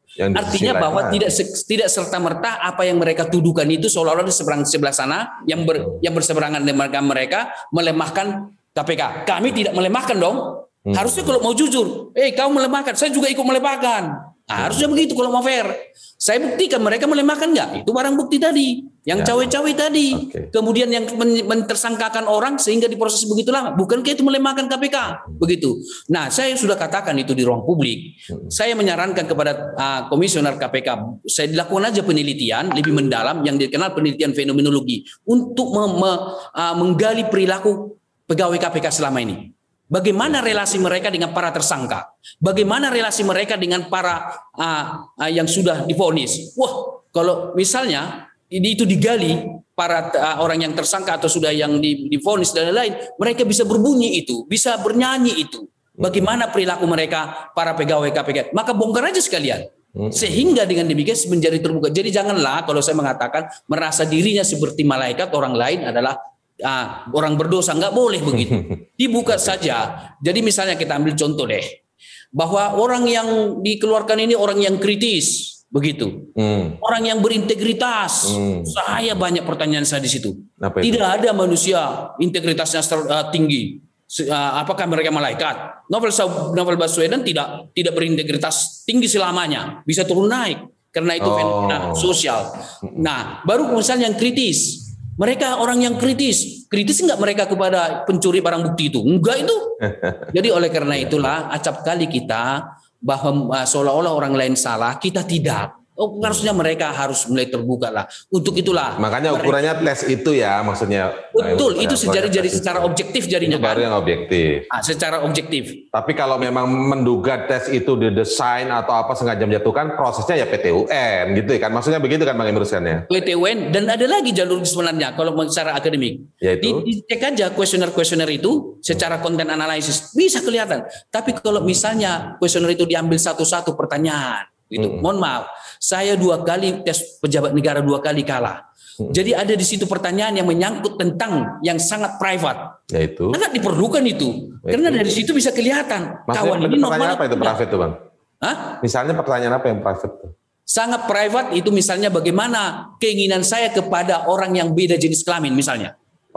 Yang Artinya bahwa lain. tidak tidak serta-merta apa yang mereka tuduhkan itu seolah-olah di seberang sebelah sana yang ber, yang berseberangan dengan mereka melemahkan K P K. Kami tidak melemahkan dong. Hmm. Harusnya kalau mau jujur, eh kau melemahkan, saya juga ikut melemahkan. Nah, harusnya begitu kalau mau fair. Saya buktikan mereka melemahkan nggak? Itu barang bukti tadi, yang ya. cawe-cawe tadi. Okay. Kemudian yang mentersangkakan orang sehingga diproses begitu lama. Bukankah itu melemahkan K P K? Begitu. Nah, saya sudah katakan itu di ruang publik. Hmm. Saya menyarankan kepada uh, komisioner K P K, saya dilakukan aja penelitian lebih mendalam yang dikenal penelitian fenomenologi untuk me me uh, menggali perilaku pegawai K P K selama ini. Bagaimana relasi mereka dengan para tersangka? Bagaimana relasi mereka dengan para uh, uh, yang sudah divonis? Wah, kalau misalnya ini itu digali para uh, orang yang tersangka atau sudah yang divonis dan lain-lain, mereka bisa berbunyi itu, bisa bernyanyi itu. Bagaimana perilaku mereka para pegawai K P K? Maka bongkar aja sekalian. Sehingga dengan demikian menjadi terbuka. Jadi janganlah kalau saya mengatakan merasa dirinya seperti malaikat, orang lain adalah Ah, orang berdosa, nggak boleh begitu. Dibuka saja. Jadi misalnya kita ambil contoh deh, bahwa orang yang dikeluarkan ini orang yang kritis, begitu. Hmm. Orang yang berintegritas. Hmm. Saya banyak pertanyaan saya di situ. Tidak ada manusia integritasnya tinggi. Apakah mereka malaikat? Novel Novel Baswedan tidak tidak berintegritas tinggi selamanya, bisa turun naik karena itu fenomena oh. sosial. Nah, baru misalnya yang kritis. Mereka orang yang kritis. Kritis enggak mereka kepada pencuri barang bukti itu? Enggak itu. Jadi oleh karena itulah acap kali kita bahwa uh, seolah-olah orang lain salah, kita tidak. Oh, harusnya mereka harus mulai terbuka lah. Untuk itulah. Makanya ukurannya mereka, tes itu ya maksudnya. Betul, itu jadi secara objektif jadinya. Itu baru yang objektif. Nah, secara objektif. Tapi kalau memang menduga tes itu didesain atau apa sengaja menjatuhkan, prosesnya ya P T U N gitu kan. Maksudnya begitu kan Bang Emrus kan ya? P T U N dan ada lagi jalur sebenarnya kalau secara akademik. Yaitu? Di, dicek aja kuesioner-kuesioner itu secara konten analisis bisa kelihatan. Tapi kalau misalnya kuesioner itu diambil satu-satu pertanyaan, gitu. Hmm. Mohon maaf, saya dua kali tes pejabat negara dua kali kalah. Hmm. Jadi ada di situ pertanyaan yang menyangkut tentang yang sangat private. Yaitu? Sangat diperlukan itu. Yaitu. Karena dari situ bisa kelihatan. Maksudnya kawan ini pertanyaan apa itu private tuh Bang? Hah? Misalnya pertanyaan apa yang private tuh? Sangat private itu misalnya bagaimana keinginan saya kepada orang yang beda jenis kelamin misalnya.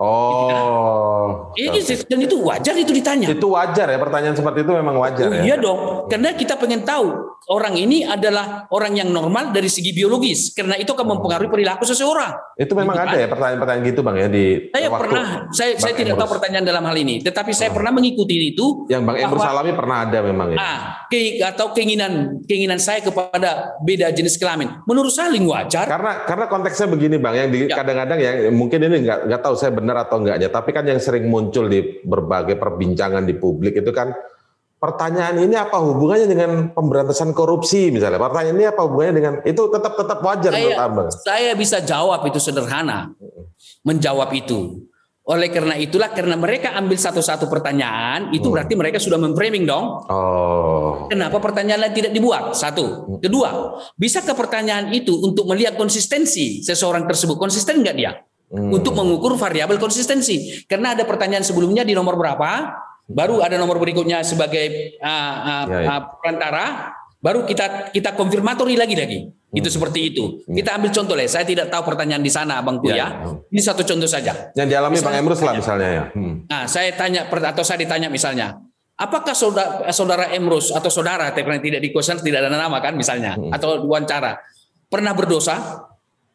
Oh, ini okay. Dan itu wajar itu ditanya. Itu wajar ya, pertanyaan seperti itu memang wajar oh, ya. Iya dong, karena kita pengen tahu orang ini adalah orang yang normal dari segi biologis, karena itu akan mempengaruhi perilaku seseorang. Itu memang gitu, ada kan? Ya pertanyaan-pertanyaan gitu Bang ya di. Saya pernah, saya, saya tidak tahu pertanyaan dalam hal ini, tetapi saya oh. pernah mengikuti itu. Yang Bang Emrus alami pernah ada memang ya. Ah, ke, atau keinginan keinginan saya kepada beda jenis kelamin, menurut saya wajar. Karena karena konteksnya begini Bang, yang di, ya. kadang-kadang ya mungkin ini nggak nggak tahu saya benar atau enggaknya, tapi kan yang sering muncul di berbagai perbincangan di publik itu kan pertanyaan ini apa hubungannya dengan pemberantasan korupsi misalnya, pertanyaan ini apa hubungannya dengan itu, tetap tetap wajar saya, menurut Abang. Saya bisa jawab itu sederhana, menjawab itu. Oleh karena itulah, karena mereka ambil satu-satu pertanyaan itu hmm. berarti mereka sudah memframing dong. Oh. Kenapa pertanyaan lain tidak dibuat? Satu. Kedua, bisakah pertanyaan itu untuk melihat konsistensi seseorang tersebut, konsisten nggak dia? Hmm. Untuk mengukur variabel konsistensi. Karena ada pertanyaan sebelumnya di nomor berapa, baru ada nomor berikutnya sebagai uh, uh, ya, ya. Uh, perantara, baru kita kita konfirmatori lagi lagi. Hmm. Itu seperti itu. Hmm. Kita ambil contoh lah. Saya tidak tahu pertanyaan di sana, Bang Kuya. Ya, ya. Ini satu contoh saja. Yang dialami misalnya, Bang Emrus lah misalnya ya. Hmm. Nah, saya tanya atau saya ditanya misalnya, apakah saudara, saudara Emrus atau saudara, karena tidak di question, tidak ada nama kan misalnya, hmm. atau wawancara, pernah berdosa?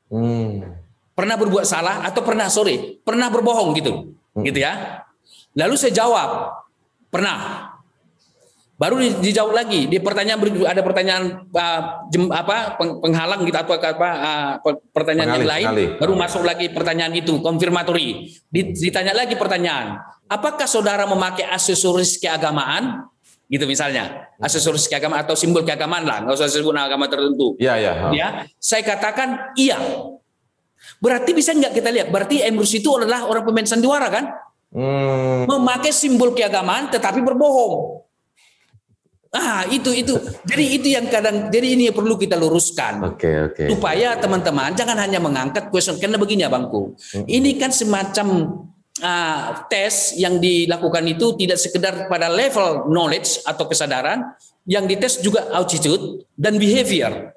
Hmm. Pernah berbuat salah atau pernah sorry pernah berbohong gitu, hmm. gitu ya. Lalu saya jawab pernah. Baru dijawab lagi di pertanyaan ada pertanyaan uh, jem, apa penghalang gitu atau apa uh, pertanyaan pengali, yang lain. Pengali. Baru masuk lagi pertanyaan itu konfirmatori. Ditanya lagi pertanyaan, apakah saudara memakai aksesoris keagamaan? Gitu misalnya, aksesoris keagamaan atau simbol keagamaan lah, nggak usah sebut agama tertentu. Iya ya. Ya, saya katakan iya. Berarti bisa nggak kita lihat? Berarti Emrus itu adalah orang pemain sandiwara kan? Hmm. Memakai simbol keagamaan tetapi berbohong. Ah itu itu. Jadi itu yang kadang. Jadi ini perlu kita luruskan. Oke okay, oke. Okay. Supaya teman-teman jangan hanya mengangkat question. Karena begini ya Bangku. Hmm. Ini kan semacam uh, tes yang dilakukan itu tidak sekedar pada level knowledge atau kesadaran, yang dites juga attitude dan behavior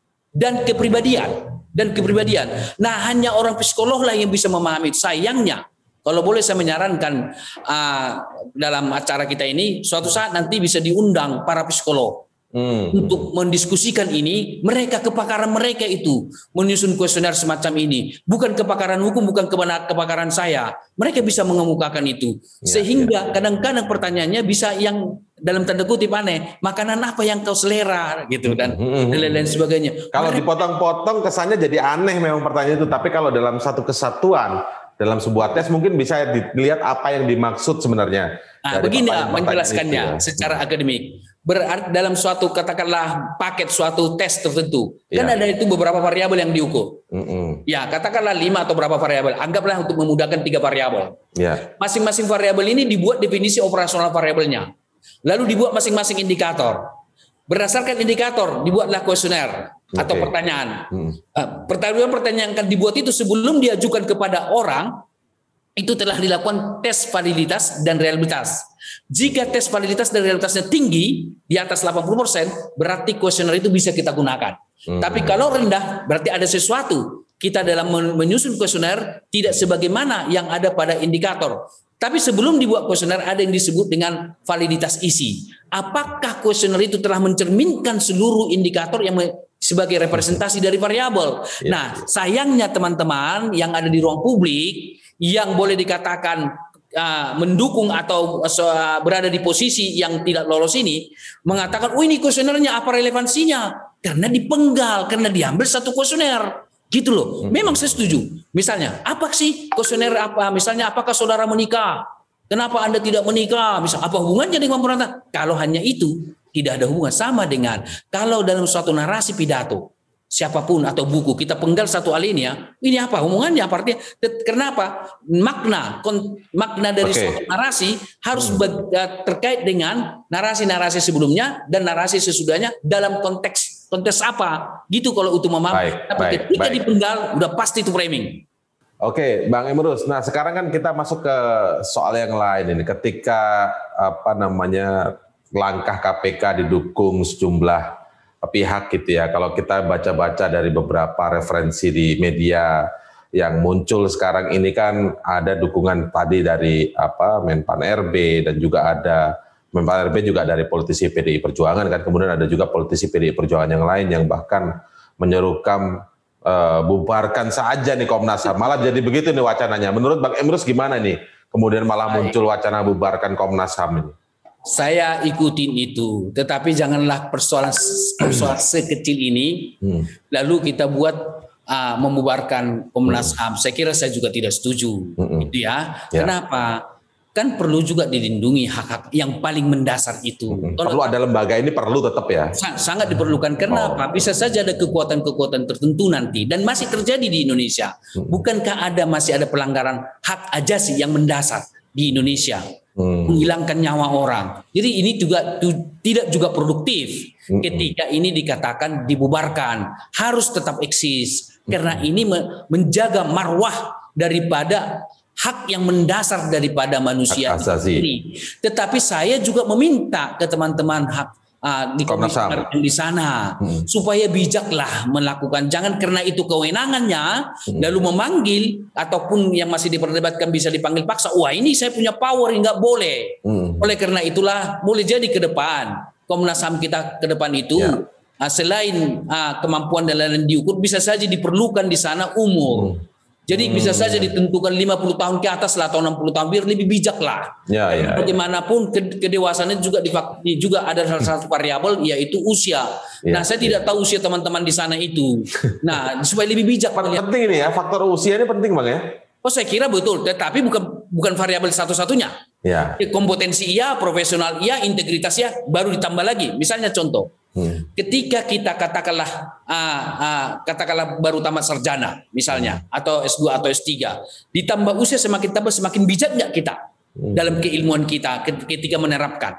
dan kepribadian dan kepribadian. Nah, hanya orang psikolog lah yang bisa memahami. Sayangnya, kalau boleh saya menyarankan uh, dalam acara kita ini, suatu saat nanti bisa diundang para psikolog. Hmm. Untuk mendiskusikan ini, mereka kepakaran mereka itu menyusun kuesioner semacam ini, bukan kepakaran hukum, bukan kepakaran saya. Mereka bisa mengemukakan itu, ya, sehingga kadang-kadang ya. pertanyaannya bisa yang dalam tanda kutip aneh, makanan apa yang kau selera gitu dan hmm. lain-lain sebagainya. Kalau mereka, dipotong-potong kesannya jadi aneh memang pertanyaan itu, tapi kalau dalam satu kesatuan, dalam sebuah tes mungkin bisa dilihat apa yang dimaksud sebenarnya. Nah, begini menjelaskannya itu, ya. secara hmm. akademik. Berarti dalam suatu katakanlah paket suatu tes tertentu ya. kan ada itu beberapa variabel yang diukur. Mm-hmm. Ya katakanlah lima atau berapa variabel. Anggaplah untuk memudahkan tiga variabel. Ya. Masing-masing variabel ini dibuat definisi operasional variabelnya. Lalu dibuat masing-masing indikator. Berdasarkan indikator dibuatlah kuesioner okay. atau pertanyaan. Mm. Pertanyaan-pertanyaan yang akan dibuat itu sebelum diajukan kepada orang itu telah dilakukan tes validitas dan reliabilitas. Jika tes validitas dan realitasnya tinggi di atas delapan puluh persen, berarti kuesioner itu bisa kita gunakan. Hmm. Tapi kalau rendah, berarti ada sesuatu. Kita dalam menyusun kuesioner tidak sebagaimana yang ada pada indikator. Tapi sebelum dibuat kuesioner ada yang disebut dengan validitas isi. Apakah kuesioner itu telah mencerminkan seluruh indikator yang sebagai representasi dari variabel? Ya. Nah, sayangnya teman-teman yang ada di ruang publik yang boleh dikatakan uh, mendukung atau uh, berada di posisi yang tidak lolos ini mengatakan, oh ini kuesionernya apa relevansinya? Karena dipenggal, karena diambil satu kuesioner, gitu loh. Memang saya setuju. Misalnya, apa sih kuesioner apa? Misalnya, apakah saudara menikah? Kenapa Anda tidak menikah? Misal, apa hubungannya dengan pemerintah? Kalau hanya itu, tidak ada hubungan. Sama dengan kalau dalam suatu narasi pidato, siapapun atau buku kita penggal satu alinea, ini apa hubungannya? Artinya kenapa makna makna dari okay. suatu narasi harus hmm. terkait dengan narasi-narasi sebelumnya dan narasi sesudahnya dalam konteks konteks apa? Gitu kalau untuk memahami. Tapi baik, ketika baik. dipenggal udah pasti itu framing. Oke, Bang Emrus. Nah, sekarang kan kita masuk ke soal yang lain ini. Ketika apa namanya langkah K P K didukung sejumlah pihak gitu ya. Kalau kita baca-baca dari beberapa referensi di media yang muncul sekarang ini kan ada dukungan tadi dari apa Menpan R B dan juga ada Menpan R B juga dari politisi P D I Perjuangan kan. Kemudian ada juga politisi P D I Perjuangan yang lain yang bahkan menyerukan uh, bubarkan saja nih Komnas H A M. Malah jadi begitu nih wacananya. Menurut Bang Emrus gimana nih? Kemudian malah muncul wacana bubarkan Komnas H A M ini. Saya ikutin itu, tetapi janganlah persoalan persoalan sekecil ini hmm. lalu kita buat uh, membubarkan Komnas H A M. Saya kira saya juga tidak setuju, hmm. gitu ya. ya. Kenapa? Kan perlu juga dilindungi hak-hak yang paling mendasar itu. Hmm. Perlu ada lembaga ini perlu tetap ya. Sangat diperlukan. Kenapa? Oh. Bisa saja ada kekuatan-kekuatan tertentu nanti dan masih terjadi di Indonesia. Hmm. Bukankah ada masih ada pelanggaran hak ajasi yang mendasar di Indonesia? Hmm. Menghilangkan nyawa orang. Jadi ini juga tu, tidak juga produktif hmm. ketika ini dikatakan dibubarkan. Harus tetap eksis hmm. karena ini me, menjaga marwah daripada hak yang mendasar daripada manusia sendiri. Tetapi saya juga meminta ke teman-teman hak uh, di Komnas H A M di sana hmm. supaya bijaklah melakukan, jangan karena itu kewenangannya hmm. lalu memanggil ataupun yang masih diperdebatkan bisa dipanggil paksa. Wah ini saya punya power, nggak boleh. Hmm. Oleh karena itulah boleh jadi ke depan Komnas H A M kita ke depan itu ya. uh, selain uh, kemampuan dan lain-lain diukur, bisa saja diperlukan di sana umur. Hmm. Jadi hmm. bisa saja ditentukan lima puluh tahun ke atas lah atau enam puluh tahun biar lebih bijak lah. Ya, ya, bagaimanapun ya. kedewasaannya juga juga ada salah satu variabel yaitu usia. Ya, nah, saya ya. tidak tahu usia teman-teman di sana itu. Nah, supaya lebih bijak. Penting ini ya, faktor usia ini penting Bang ya. Oh, saya kira betul, tetapi bukan bukan variabel satu-satunya. Ya. Kompetensi iya, profesional iya, integritas iya, baru ditambah lagi. Misalnya contoh. Hmm. Ketika kita katakanlah uh, uh, katakanlah baru tamat sarjana misalnya hmm. atau S dua atau S tiga, ditambah usia semakin tambah semakin bijak nggak kita hmm. dalam keilmuan kita ketika menerapkan.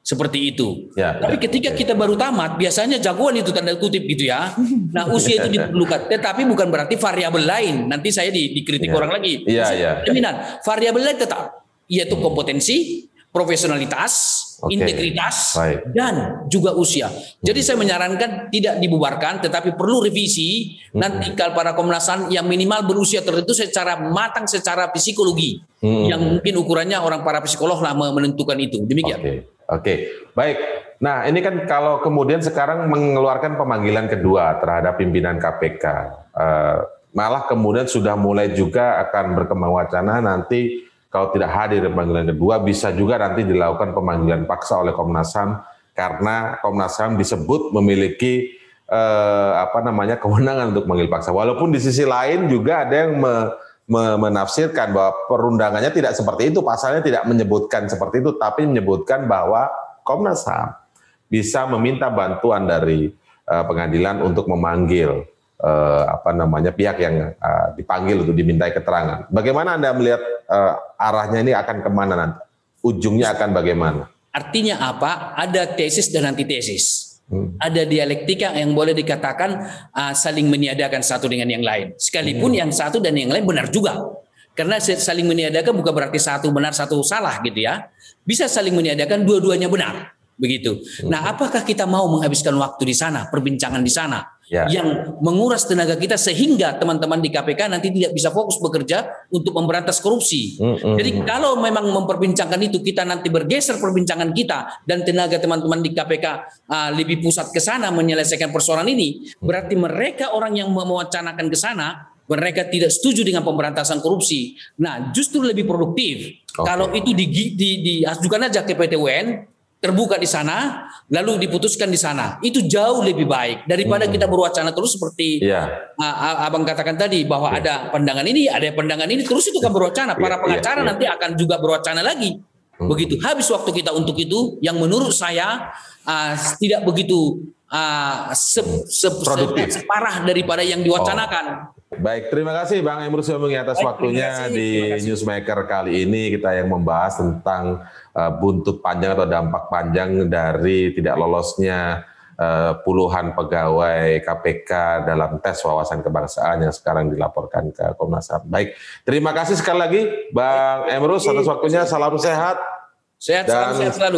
Seperti itu. Ya, Tapi ya, ketika ya. kita baru tamat, biasanya jagoan itu tanda kutip gitu ya. Nah usia itu diperlukan. Tetapi bukan berarti variabel lain. Nanti saya di, dikritik Ya. orang lagi. Iya, iya. Jaminan. Variabel lain tetap. Yaitu kompetensi, profesionalitas, Oke. integritas, Baik. dan juga usia. Jadi saya menyarankan tidak dibubarkan, tetapi perlu revisi. Hmm. Nanti kalau para Komnas H A M yang minimal berusia tertentu secara matang, secara psikologi. Hmm. Yang mungkin ukurannya orang para psikolog lah menentukan itu. Demikian. Oke, oke, baik. Nah, ini kan kalau kemudian sekarang mengeluarkan pemanggilan kedua terhadap pimpinan K P K, eh, malah kemudian sudah mulai juga akan berkembang wacana nanti kalau tidak hadir di pemanggilan kedua bisa juga nanti dilakukan pemanggilan paksa oleh Komnas H A M karena Komnas H A M disebut memiliki eh, apa namanya kewenangan untuk memanggil paksa. Walaupun di sisi lain juga ada yang me, menafsirkan bahwa perundangannya tidak seperti itu, pasalnya tidak menyebutkan seperti itu, tapi menyebutkan bahwa Komnas H A M bisa meminta bantuan dari uh, pengadilan untuk memanggil uh, apa namanya pihak yang uh, dipanggil untuk dimintai keterangan. Bagaimana Anda melihat uh, arahnya ini akan kemana nanti? Ujungnya akan bagaimana? Artinya apa? Ada tesis dan antitesis. Hmm. Ada dialektika yang boleh dikatakan uh, saling meniadakan satu dengan yang lain. Sekalipun hmm. yang satu dan yang lain benar juga. Karena saling meniadakan bukan berarti satu benar, satu salah gitu ya. Bisa saling meniadakan dua-duanya benar. Begitu. Hmm. Nah, apakah kita mau menghabiskan waktu di sana, perbincangan di sana, ya, yang menguras tenaga kita sehingga teman-teman di K P K nanti tidak bisa fokus bekerja untuk memberantas korupsi. Hmm, hmm, Jadi kalau memang memperbincangkan itu, kita nanti bergeser perbincangan kita dan tenaga teman-teman di K P K uh, lebih pusat ke sana menyelesaikan persoalan ini, berarti mereka orang yang mewacanakan ke sana, mereka tidak setuju dengan pemberantasan korupsi. Nah, justru lebih produktif okay. kalau itu di, di, diajukan aja ke P T U N, terbuka di sana, lalu diputuskan di sana. Itu jauh lebih baik daripada hmm. kita berwacana terus seperti yeah. uh, abang katakan tadi bahwa yeah. ada pandangan ini, ada pandangan ini, terus itu kan berwacana. Para pengacara yeah, yeah. nanti akan juga berwacana lagi. Hmm. Begitu. Habis waktu kita untuk itu, yang menurut saya uh, tidak begitu uh, se se se separah daripada yang diwacanakan. Oh. Baik, terima kasih Bang Emrus Yomungi atas Baik, waktunya kasih, di Newsmaker kali ini. Kita yang membahas tentang uh, buntut panjang atau dampak panjang dari tidak lolosnya uh, puluhan pegawai K P K dalam tes wawasan kebangsaan yang sekarang dilaporkan ke Komnas H A M. Baik, terima kasih sekali lagi Bang Emrus atas waktunya. Salam sehat. Sehat, dan... salam sehat selalu.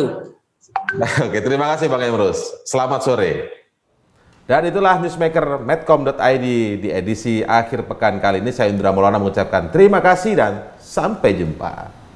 Oke, terima kasih Bang Emrus. Selamat sore. Dan itulah Newsmaker Medcom dot I D di edisi akhir pekan kali ini. Saya Indra Maulana mengucapkan terima kasih dan sampai jumpa.